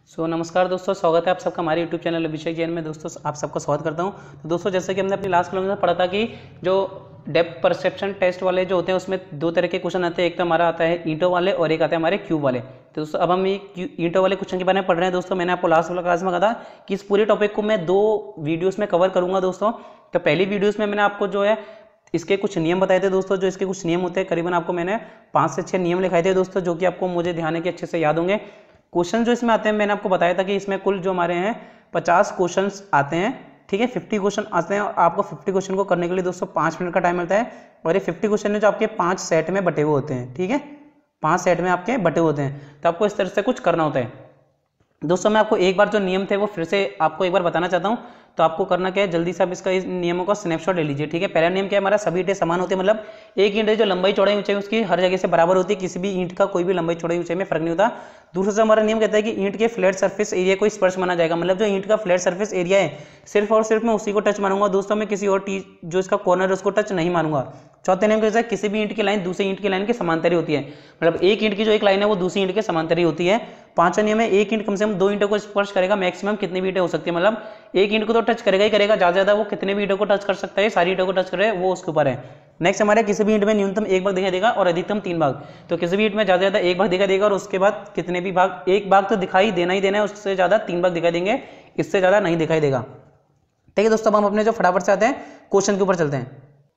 नमस्कार दोस्तों, स्वागत है आप सबका हमारे YouTube चैनल अभिषेक जैन में। दोस्तों आप सबका स्वागत करता हूं। तो दोस्तों जैसे कि हमने अपनी लास्ट क्लास में पढ़ा था कि जो डेप्थ परसेप्शन टेस्ट वाले जो होते हैं उसमें दो तरह के क्वेश्चन आते हैं। एक तो हमारा आता है ईंटों वाले और एक आता है हमारे क्यूब वाले। तो दोस्तों अब हम ईंटों वाले क्वेश्चन के बारे में पढ़ रहे हैं। दोस्तों मैंने आपको लास्ट वाला क्लास में कहा था कि इस पूरे टॉपिक को मैं 2 वीडियोज़ में कवर करूँगा। दोस्तों तो पहली वीडियोज़ में मैंने आपको जो है इसके कुछ नियम बताए थे। दोस्तों जो इसके कुछ नियम होते हैं, करीबन आपको मैंने 5 से 6 नियम लिखाए थे दोस्तों, जो कि आपको मुझे ध्यान है कि अच्छे से याद होंगे। क्वेश्चन जो इसमें आते हैं मैंने आपको बताया था कि इसमें कुल जो हमारे हैं 50 क्वेश्चंस आते हैं। ठीक है, 50 क्वेश्चन आते हैं और आपको 50 क्वेश्चन को करने के लिए दोस्तों 5 मिनट का टाइम मिलता है। और ये 50 क्वेश्चन है जो आपके 5 सेट में बटे हुए होते हैं। ठीक है, 5 सेट में आपके बटे होते हैं, तो आपको इस तरह से कुछ करना होता है। दोस्तों मैं आपको एक बार जो नियम थे वो फिर से आपको एक बार बताना चाहता हूँ। तो आपको करना क्या है, जल्दी से आप इसका इस नियमों का स्नैपशॉट ले लीजिए। ठीक है, पहला नियम क्या है हमारा, सभी ईंटें समान होती है। मतलब एक ईंट जो लंबाई चौड़ाई ऊंचाई उसकी हर जगह से बराबर होती है, किसी भी ईंट का कोई भी लंबाई चौड़ाई ऊंचाई में फर्क नहीं होता। दूसरा से हमारा नियम कहता है कि ईंट के फ्लैट सर्फेस एरिया को स्पर्श माना जाएगा। मतलब जो ईंट का फ्लैट सर्फेस एरिया है सिर्फ और सिर्फ मैं उसी को टच मानूंगा दोस्तों, मैं किसी और जो इसका कॉर्नर है उसको टच नहीं मानूंगा। चौथे नियम कहता है किसी भी ईंट की लाइन दूसरी ईंट की लाइन के समांतर होती है। मतलब एक ईंट की जो एक लाइन है वो दूसरी ईंट के समांतर होती है। पांचवा नियम है एक ईंट कम से कम 2 ईंटों को स्पर्श करेगा। मैक्सिमम कितनी भी ईंटें हो सकती है, मतलब एक ईंट को तो टच करेगा ही करेगा, ज्यादा ज्यादा वो कितने भी ईंटों को टच कर सकता है, सारी ईंटों को टच करे वो उसके ऊपर है। नेक्स्ट हमारे किसी भी ईंट में न्यूनतम 1 भाग दिखाई देगा और अधिकतम 3 भाग। तो किसी भी ईंट में ज्यादा 1 भाग दिखाई देगा और उसके बाद कितने भी भाग, 1 भाग तो दिखाई देना ही देना है, उससे ज्यादा 3 भाग दिखाई देंगे, इससे ज्यादा नहीं दिखाई देगा। ठीक है दोस्तों, अब हम अपने जो फटाफट से आते हैं क्वेश्चन के ऊपर चलते हैं।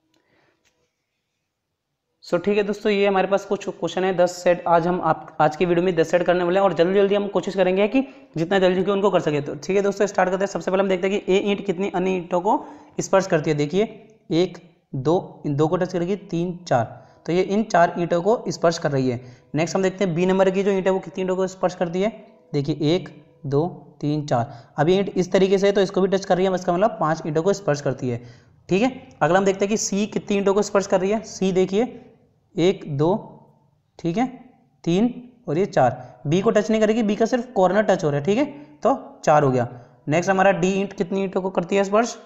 ठीक है दोस्तों, ये हमारे पास कुछ क्वेश्चन है 10 सेट। आज की वीडियो में 10 सेट करने वाले हैं और जल्दी जल्दी हम कोशिश करेंगे कि जितना जल्दी हो उनको कर सके। तो ठीक है दोस्तों, स्टार्ट करते हैं। सबसे पहले हम देखते हैं कि ए ईंट कितनी अन्य ईंटों को स्पर्श करती है। देखिए 1 2, इन 2 को टच करेगी, 3 4, तो ये इन 4 ईंटों को स्पर्श कर रही है। नेक्स्ट हम देखते हैं बी नंबर की जो ईंट है वो कितनी ईंटों को स्पर्श करती है। देखिए 1 2 3 4, अभी ईंट इस तरीके से है तो इसको भी टच कर रही है, इसका मतलब 5 ईंटों को स्पर्श करती है। ठीक है, अगला हम देखते हैं कि सी कितनी ईंटों को स्पर्श कर रही है। सी देखिए 1 2, ठीक है 3 और ये 4। बी को टच नहीं करेगी, बी का सिर्फ कॉर्नर टच हो रहा है। ठीक है, तो 4 हो गया। नेक्स्ट हमारा डी ईंट कितनी ईंटों को करती है स्पर्श,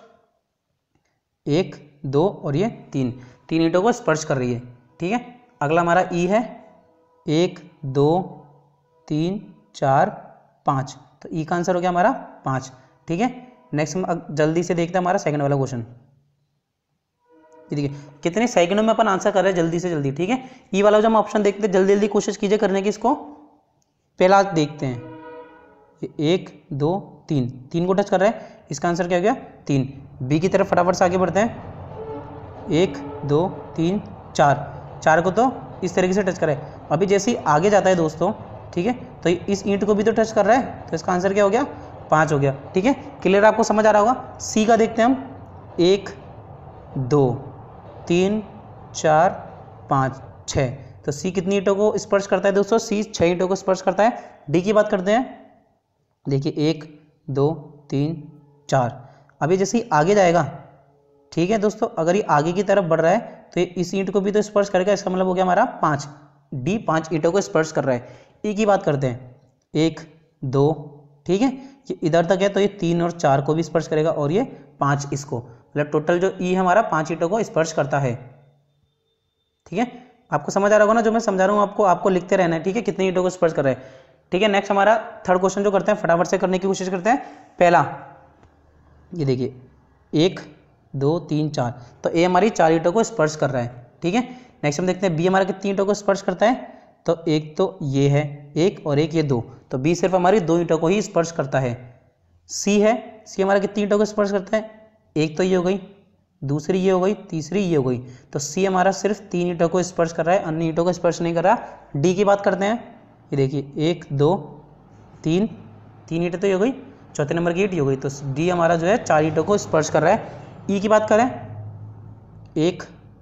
1 2 और ये 3 ईंटों को स्पर्श कर रही है। ठीक है, अगला हमारा ई है 1 2 3 4 5, तो ई का आंसर हो गया हमारा 5। ठीक है, नेक्स्ट हम जल्दी से देखते हैं हमारा सेकंड वाला क्वेश्चन। देखिए कितने सेकंडों में अपन आंसर कर रहे हैं जल्दी से जल्दी। ठीक है, ई वाला जो हम ऑप्शन देखते हैं जल्दी जल्दी कोशिश कीजिए करने की। इसको पहला देखते हैं 1 2 3, 3 को टच कर रहा है, इसका आंसर क्या हो गया 3। बी की तरफ फटाफट से आगे बढ़ते हैं 1 2 3 4, 4 को तो इस तरीके से टच कर रहा है। अभी जैसे ही आगे जाता है दोस्तों, ठीक है, तो इस ईंट को भी तो टच कर रहा है, तो इसका आंसर क्या हो गया 5 हो गया। ठीक है, क्लियर आपको समझ आ रहा होगा। सी का देखते हैं हम 1 2 3 4 5 6, तो सी कितनी ईंटों को स्पर्श करता है दोस्तों, सी 6 ईंटों को स्पर्श करता है। डी की बात करते हैं, देखिए 1 2 3 4, अभी जैसे ही आगे जाएगा, ठीक है दोस्तों, अगर ये आगे की तरफ बढ़ रहा है तो इस ईंट को भी तो स्पर्श करेगा, इसका मतलब हो गया हमारा 5। डी 5 ईंटों को स्पर्श कर रहा है। ई की बात करते हैं 1 2, ठीक है, ये इधर तक है तो ये 3 और 4 को भी स्पर्श करेगा और ये 5 इसको, मतलब टोटल जो ई हमारा 5 ईंटों को स्पर्श करता है। ठीक है, आपको समझ आ रहा होगा ना जो मैं समझा रहा हूँ आपको लिखते रहना है। ठीक है, कितने ईंटों को स्पर्श कर रहा है। ठीक है, नेक्स्ट हमारा थर्ड क्वेश्चन जो करते हैं फटाफट से करने की कोशिश करते हैं। पहला ये देखिए 1 2 3 4, तो ए हमारी 4 ईंटों को स्पर्श कर रहा है। ठीक है, नेक्स्ट हम देखते हैं बी हमारा कितनी ईंटों को स्पर्श करता है, तो एक तो ये है 1 और एक ये 2, तो बी सिर्फ हमारी 2 ईंटों को ही स्पर्श करता है। सी है, सी हमारा कितनी ईंटों को स्पर्श करता है, एक तो ये हो गई, दूसरी ये हो गई, तीसरी ये हो गई, तो सी हमारा सिर्फ 3 ईंटों को स्पर्श कर रहा है, अन्य ईंटों को स्पर्श नहीं कर रहा। डी की बात करते हैं, ये देखिए 1 2 3, 3 ईंटें तो ये हो गई, चौथे नंबर की ईंट ये हो गई, तो डी हमारा जो है 4 ईंटों को स्पर्श कर रहा है। ई की बात करें 1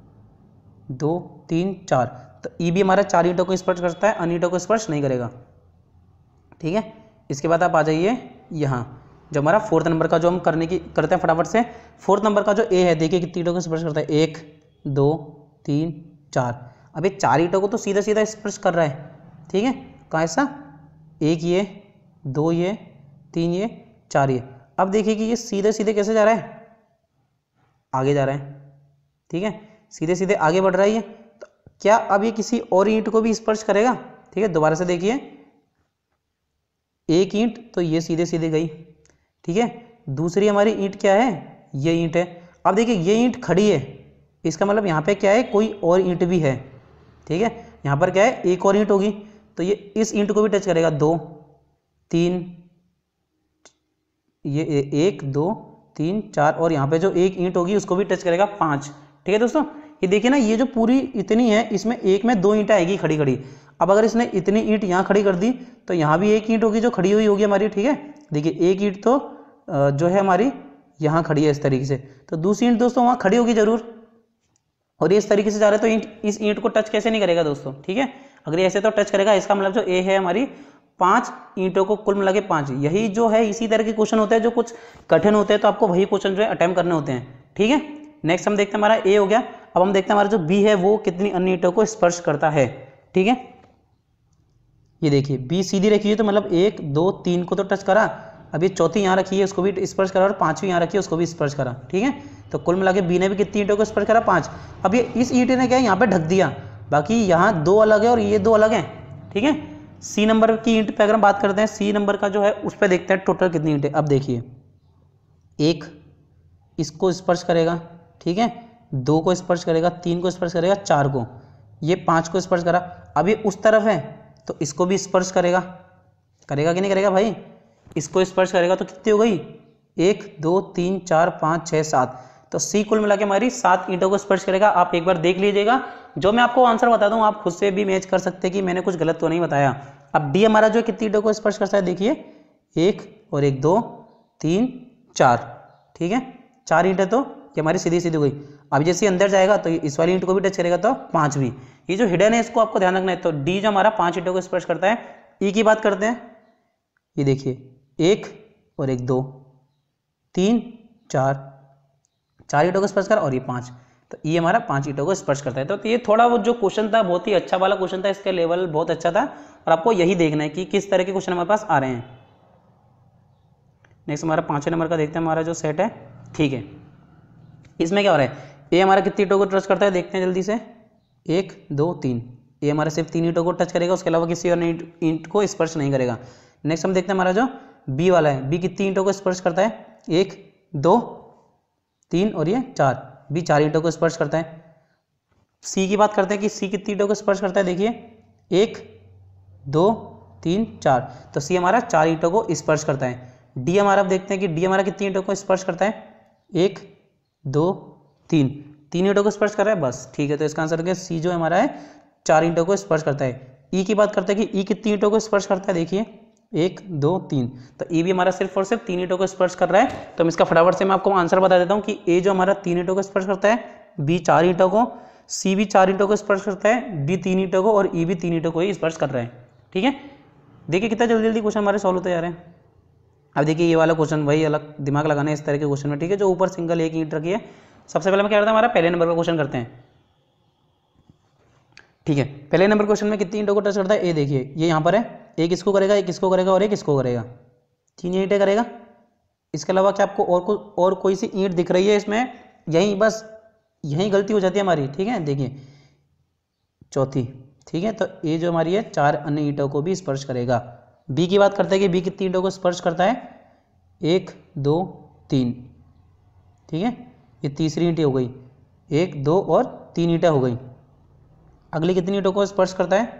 2 3 4, तो ई भी हमारा 4 ईंटों को स्पर्श करता है, अन्य ईंटों को स्पर्श नहीं करेगा। ठीक है, इसके बाद आप आ जाइए यहाँ जो हमारा 4th नंबर का जो हम करते हैं फटाफट से। 4th नंबर का जो ए है देखिए कितनी ईंटों को स्पर्श करता है, 1 2 3 4, अभी 4 ईंटों को तो सीधा सीधा स्पर्श कर रहा है। ठीक है, कहाँ ऐसा, 1 ये 2 ये 3 ये 4 ये। अब देखिए कि ये सीधे सीधे कैसे जा रहा है, आगे जा रहा है। ठीक है, सीधे सीधे आगे बढ़ रहा है ये, तो क्या अब ये किसी और ईंट को भी स्पर्श करेगा। ठीक है, दोबारा से देखिए एक ईंट तो ये सीधे सीधे गई, ठीक है। दूसरी हमारी ईंट क्या है, ये ईंट है। अब देखिए ये ईंट खड़ी है, इसका मतलब यहाँ पे क्या है, कोई और ईंट भी है, ठीक है। यहाँ पर क्या है, एक और ईंट होगी, तो ये इस ईंट को भी टच करेगा, 2 3, ये 1 2 3 4, और यहाँ पे जो एक ईंट होगी उसको भी टच करेगा, 5, ठीक है दोस्तों। ये देखिए ना, ये जो पूरी इतनी है, इसमें एक में 2 ईंटें आएगी खड़ी खड़ी। अब अगर इसने इतनी ईंट यहाँ खड़ी कर दी तो यहाँ भी एक ईंट होगी जो खड़ी हुई होगी हमारी, ठीक है। देखिए एक ईंट तो जो है हमारी यहाँ खड़ी है इस तरीके से, तो दूसरी ईंट दोस्तों वहाँ खड़ी होगी जरूर, और ये इस तरीके से जा रहा है तो ईंट इस ईंट को टच कैसे नहीं करेगा दोस्तों, ठीक है। अगर ऐसे तो टच करेगा, इसका मतलब जो ए है हमारी 5 ईंटों को कुल मिला के 5, यही जो है इसी तरह के क्वेश्चन होते हैं जो कुछ कठिन होते हैं, तो आपको वही क्वेश्चन जो है अटेम्प्ट करने होते हैं, ठीक है। नेक्स्ट हम देखते हैं, हमारा ए हो गया। अब हम देखते हैं हमारा जो बी है वो कितनी अन्य ईंटों को स्पर्श करता है, ठीक है। ये देखिए बी सीधी रखी है तो मतलब 1 2 3 को तो टच करा, अब ये चौथी यहाँ रखी है उसको भी स्पर्श करा, और पांचवी यहाँ रखी है उसको भी स्पर्श करा, ठीक है। तो कुल मिला के बी ने भी कितनी ईंटों को स्पर्श करा, 5। अब ये इस ईंट ने क्या है, यहाँ पे ढक दिया, बाकी यहाँ 2 अलग है और ये 2 अलग है, ठीक है। सी नंबर की ईंट पे अगर हम बात करते हैं, सी नंबर का जो है उस पर देखते हैं टोटल कितनी ईंटें। अब देखिए 1 इसको स्पर्श करेगा, ठीक है, 2 को स्पर्श करेगा, 3 को स्पर्श करेगा, 4 को, ये 5 को स्पर्श करा। अब ये उस तरफ है तो इसको भी स्पर्श करेगा, करेगा कि नहीं करेगा भाई, इसको स्पर्श करेगा तो कितनी हो गई, 1 2 3 4 5 6 7, तो सी कुल मिला के हमारी 7 ईंटों को स्पर्श करेगा। आप एक बार देख लीजिएगा, जो मैं आपको आंसर बता दूं आप खुद से भी मैच कर सकते हैं कि मैंने कुछ गलत तो नहीं बताया। अब डी हमारा जो कितनी ईंटों को स्पर्श करता है, देखिए 1 और 1 2 3 4, ठीक है, 4 ईंटें तो ये हमारी सीधी सीधी गई। अब जैसे अंदर जाएगा तो इस वाली ईंट को भी टच करेगा तो 5 भी, ये जो हिडन है इसको आपको ध्यान रखना है। तो डी जो हमारा 5 ईंटों को स्पर्श करता है। ई की बात करते हैं, ये देखिए 1 और 1 2 3 4, 4 ईंटों को स्पर्श कर, और ये 5, तो ये हमारा 5 ईंटों को स्पर्श करता है। तो ये थोड़ा वो जो क्वेश्चन था बहुत ही अच्छा वाला क्वेश्चन था, इसका लेवल बहुत अच्छा था, और आपको यही देखना है कि किस तरह के क्वेश्चन हमारे पास आ रहे हैं। नेक्स्ट हमारा 5वें नंबर का देखते हैं, हमारा जो सेट है, ठीक है। इसमें क्या हो रहा है, ए हमारा कितनी ईंटों को टच करता है, देखते हैं जल्दी से, 1 2 3, ए हमारा सिर्फ 3 ईंटों को टच करेगा, उसके अलावा किसी और ईंट को स्पर्श नहीं करेगा। नेक्स्ट हम देखते हैं हमारा जो बी वाला है, बी कितनी ईंटों को स्पर्श करता है, 1 2 3 और ये 4, बी 4 ईंटों को स्पर्श करता है। सी की बात करते हैं कि सी कितनी ईंटों को स्पर्श करता है, देखिए 1 2 3 4, तो सी हमारा 4 ईंटों को स्पर्श करता है। डी हमारा अब देखते हैं कि डी हमारा कितनी ईंटों को स्पर्श करता है, 1 2 3, 3 ईंटों को स्पर्श कर रहा है, बस ठीक है। तो इसका आंसर क्या, सी जो हमारा है 4 ईंटों को स्पर्श करता है। ई की बात करते हैं कि ई कितनी ईंटों को स्पर्श करता है, देखिए 1 2 3, तो ई भी हमारा सिर्फ और सिर्फ 3 ईंटों को स्पर्श कर रहा है। तो हम इसका फटाफट से मैं आपको आंसर बता देता हूँ कि ए जो हमारा 3 ईंटों को स्पर्श करता है, बी 4 ईंटों को, सी भी 4 ईंटों को स्पर्श करता है, डी 3 ईंटों को, और ई भी 3 ईंटों को ही स्पर्श कर रहा है, ठीक है। देखिए कितना जल्दी जल्दी क्वेश्चन हमारे सॉल्व होते जा रहे हैं। अब देखिए ये वाला क्वेश्चन वही अलग दिमाग लगाना है इस तरह के क्वेश्चन में, ठीक है, जो ऊपर सिंगल एक ईंट रखी है। सबसे पहले मैं क्या करता हूँ, हमारा पहले नंबर का क्वेश्चन करते हैं, ठीक है। पहले नंबर क्वेश्चन में कितनी ईंटों को टच करता है, ए देखिए ये यहाँ पर है, एक इसको करेगा, एक इसको करेगा, और एक इसको करेगा, 3 ईंटें करेगा। इसके अलावा क्या आपको और कोई सी ईंट दिख रही है इसमें, यहीं बस यहीं गलती हो जाती है हमारी, ठीक है। देखिए चौथी, ठीक है, तो ए जो हमारी है 4 अन्य ईंटों को भी स्पर्श करेगा। बी की बात करते हैं कि बी कितनी ईंटों को स्पर्श करता है, 1 2 3, ठीक है, ये तीसरी ईंटें हो गई, 1 2 और 3 ईंटें हो गई। अगली कितनी ईंटों को स्पर्श करता है,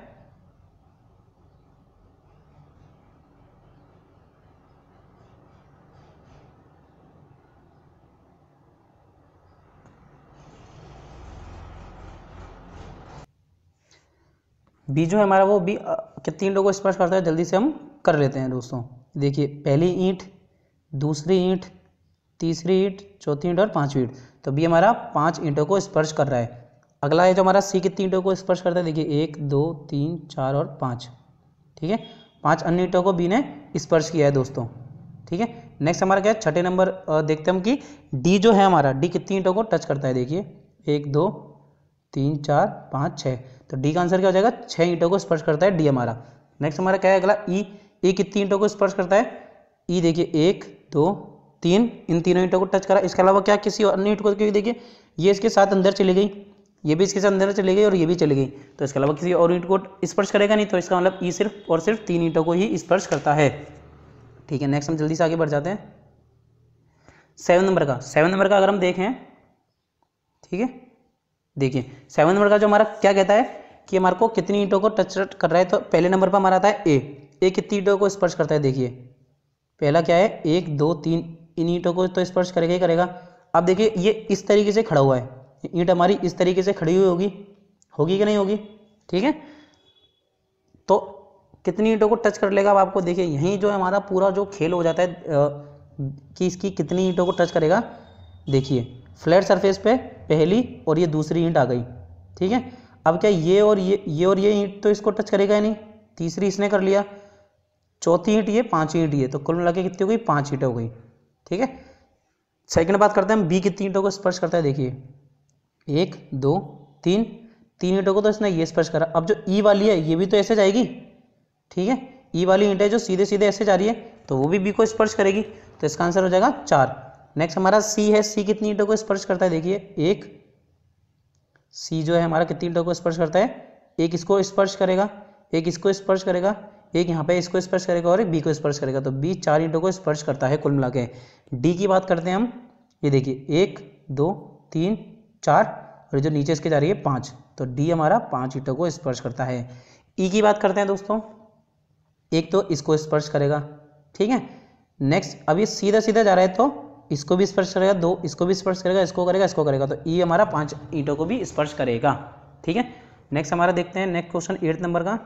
बी जो है हमारा वो बी कितनी ईंटों को स्पर्श करता है, जल्दी से हम कर लेते हैं दोस्तों। देखिए पहली ईंट, दूसरी ईंट, तीसरी ईंट, चौथी ईंट और 5वीं ईंट, तो बी हमारा 5 ईंटों को स्पर्श कर रहा है। अगला है जो हमारा सी कितनी ईंटों को स्पर्श करता है, देखिए 1 2 3 4 और 5, ठीक है, 5 अन्य ईंटों को बी ने स्पर्श किया है दोस्तों, ठीक है। नेक्स्ट हमारा क्या है, छठे नंबर देखते हैं हम कि डी जो है हमारा, डी कितनी ईंटों को टच करता है, देखिए 1 2 3 4 5 6, तो डी का आंसर क्या हो जाएगा, 6 ईंटों को स्पर्श करता है डी हमारा। नेक्स्ट हमारा क्या है अगला, ई, ई कितनी ईंटों को स्पर्श करता है, ई देखिए 1 2 3, इन तीनों ईंटों को टच करा। इसके अलावा क्या किसी अन्य ईंट को, क्योंकि देखिए ये इसके साथ अंदर चली गई, ये भी इसके साथ अंदर चली गई और ये भी चली गई, तो इसके अलावा किसी और ईंट को स्पर्श करेगा नहीं, तो इसका मतलब ई सिर्फ और सिर्फ 3 ईंटों को ही स्पर्श करता है। ठीक है, नेक्स्ट हम जल्दी से आगे बढ़ जाते हैं। 7 नंबर का अगर हम देखें, ठीक है, देखिए 7 नंबर का जो हमारा क्या कहता है कि हमारे को कितनी ईंटों को टच कर रहा है, तो पहले नंबर पर हमारा आता है ए कितनी ईंटों को स्पर्श करता है। देखिए पहला क्या है, 1 2 3, इन ईंटों को तो स्पर्श करेगा ही करेगा। अब देखिए ये इस तरीके से खड़ा हुआ है, ईंट हमारी इस तरीके से खड़ी हुई होगी कि नहीं होगी, ठीक है, तो कितनी ईंटों को टच कर लेगा। अब आपको देखिए यहीं जो है हमारा पूरा जो खेल हो जाता है कि इसकी कितनी ईंटों को टच करेगा। देखिए फ्लैट सरफेस पे पहली और ये दूसरी ईंट आ गई, ठीक है। अब क्या ये और ये ईंट तो इसको टच करेगा ही नहीं, तीसरी इसने कर लिया, चौथी ईंट ये, 5 ईंट ये, तो कुल मिला के कितनी हो गई, 5 ईंटें हो गई, ठीक है। सेकंड बात करते हैं हम, बी कितनी ईंटों को स्पर्श करता है। देखिए 1 2 3 ईंटों को तो इसने ये स्पर्श करा। अब जो ई वाली है ये भी तो ऐसे जाएगी, ठीक है, ई वाली ईंट है जो सीधे सीधे ऐसे जा रही है, तो वो भी बी को स्पर्श करेगी, तो इसका आंसर हो जाएगा 4। नेक्स्ट हमारा सी है, सी कितनी ईंटों को स्पर्श करता है। देखिए 1, सी जो है हमारा कितनी ईंटों को स्पर्श करता है, एक इसको स्पर्श करेगा, एक इसको स्पर्श करेगा, एक यहाँ पे इसको स्पर्श करेगा और एक बी को स्पर्श करेगा, तो बी 4 ईंटों को स्पर्श करता है कुल मिला के। डी की बात करते हैं हम, ये देखिए 1 2 3 4 और जो नीचे इसके जा रही है 5, तो डी हमारा 5 ईंटों को स्पर्श करता है। ई की बात करते हैं दोस्तों, एक तो इसको स्पर्श करेगा, ठीक है। नेक्स्ट अब ये सीधा सीधा जा रहा है तो इसको भी स्पर्श करेगा, 2 इसको भी स्पर्श करेगा, इसको करेगा, इसको करेगा, तो ई हमारा 5 ईंटों को भी स्पर्श करेगा, ठीक है। नेक्स्ट हमारा देखते हैं नेक्स्ट क्वेश्चन 8 नंबर का।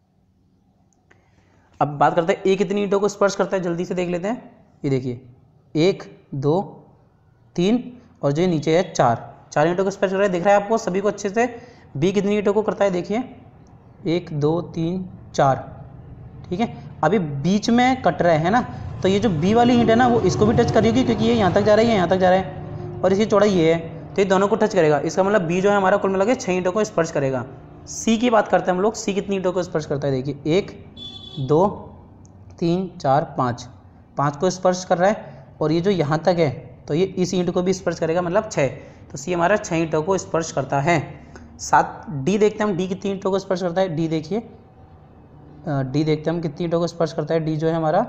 अब बात करते हैं ए कितनी ईंटों को स्पर्श करता है, जल्दी से देख लेते हैं। ये देखिए 1 2 3 और जो नीचे है 4 ईंटों को स्पर्श कर रहा है, दिख रहा है आपको सभी को अच्छे से। बी कितनी ईंटों को करता है, देखिए 1 2 3 4, ठीक है। अभी बीच में कट रहा है ना, तो ये जो बी वाली ईंट है ना वो इसको भी टच करेगी, क्योंकि ये यहाँ तक जा रही है, यहाँ तक जा रहा है, और इसकी चौड़ाई ये है, तो ये दोनों को टच करेगा। इसका मतलब बी जो है हमारा कुल मिला के 6 ईंटों को स्पर्श करेगा। सी की बात करते हैं हम लोग, सी कितनी ईंटों को स्पर्श करता है। देखिए 1 2 3 4 5 को स्पर्श कर रहा है, और ये जो यहाँ तक है तो ये इस ईंट को भी स्पर्श करेगा, मतलब 6, तो सी हमारा 6 ईंटों को स्पर्श करता है। 7 डी देखते हैं हम, डी कितनी ईंटों को स्पर्श करता है। डी देखिए, डी देखते हैं हम कितनी ईंटों को स्पर्श करता है। डी जो है हमारा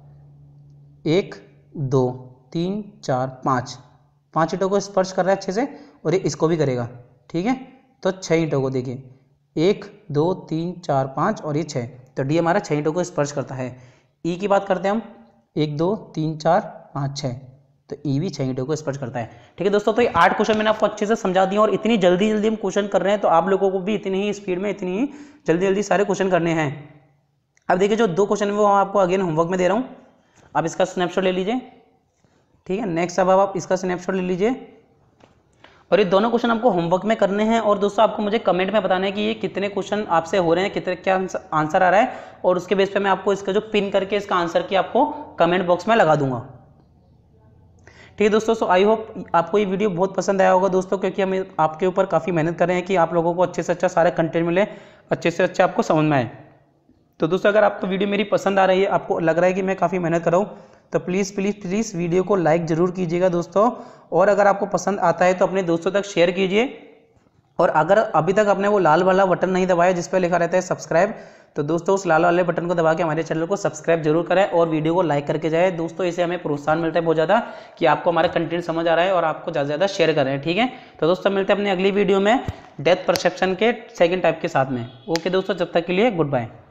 1 2 3 4 5 ईंटों को स्पर्श कर रहा है अच्छे से, और ये इसको भी करेगा, ठीक है, तो 6 ईंटों को देखिए 1 2 3 4 5 और ये 6, तो डी हमारा 6 ईंटों को स्पर्श करता है। ई की बात करते हैं हम, 1 2 3 4 5 6, तो ई भी 6 ईंटों को स्पर्श करता है, ठीक है दोस्तों। तो ये 8 क्वेश्चन मैंने आपको अच्छे से समझा दिया, और इतनी जल्दी हम क्वेश्चन कर रहे हैं, तो आप लोगों को भी इतनी ही स्पीड में, इतनी ही जल्दी सारे क्वेश्चन करने हैं। अब देखिए जो 2 क्वेश्चन है वो आपको अगेन होमवर्क में दे रहा हूँ, आप इसका स्नैपशॉट ले लीजिए, ठीक है। नेक्स्ट अब आप इसका स्नैपशॉट ले लीजिए, और ये दोनों क्वेश्चन आपको होमवर्क में करने हैं। और दोस्तों आपको मुझे कमेंट में बताना है कि ये कितने क्वेश्चन आपसे हो रहे हैं, कितने क्या आंसर आ रहा है, और उसके बेस पे मैं आपको इसका जो पिन करके इसका आंसर की आपको कमेंट बॉक्स में लगा दूंगा, ठीक है दोस्तों। सो आई होप आपको ये वीडियो बहुत पसंद आया होगा दोस्तों, क्योंकि हम आपके ऊपर काफ़ी मेहनत कर रहे हैं कि आप लोगों को अच्छे से अच्छा सारे कंटेंट मिले, अच्छे से अच्छा आपको समझ में आए। तो दोस्तों अगर आपको वीडियो मेरी पसंद आ रही है, आपको लग रहा है कि मैं काफ़ी मेहनत कर रहा हूँ, तो प्लीज़ वीडियो को लाइक ज़रूर कीजिएगा दोस्तों। और अगर आपको पसंद आता है तो अपने दोस्तों तक शेयर कीजिए। और अगर अभी तक आपने वो लाल वाला बटन नहीं दबाया जिस पर लिखा रहता है सब्सक्राइब, तो दोस्तों उस लाल वाले बटन को दबा के हमारे चैनल को सब्सक्राइब जरूर करें, और वीडियो को लाइक करके जाए दोस्तों। इससे हमें प्रोत्साहन मिलता है बहुत ज़्यादा कि आपको हमारा कंटेंट समझ आ रहा है, और आपको ज़्यादा से ज़्यादा शेयर कर रहे हैं, ठीक है। तो दोस्तों मिलते हैं अपनी अगली वीडियो में डेप्थ परसेप्शन के सेकेंड टाइप के साथ में। ओके दोस्तों, जब तक के लिए गुड बाय।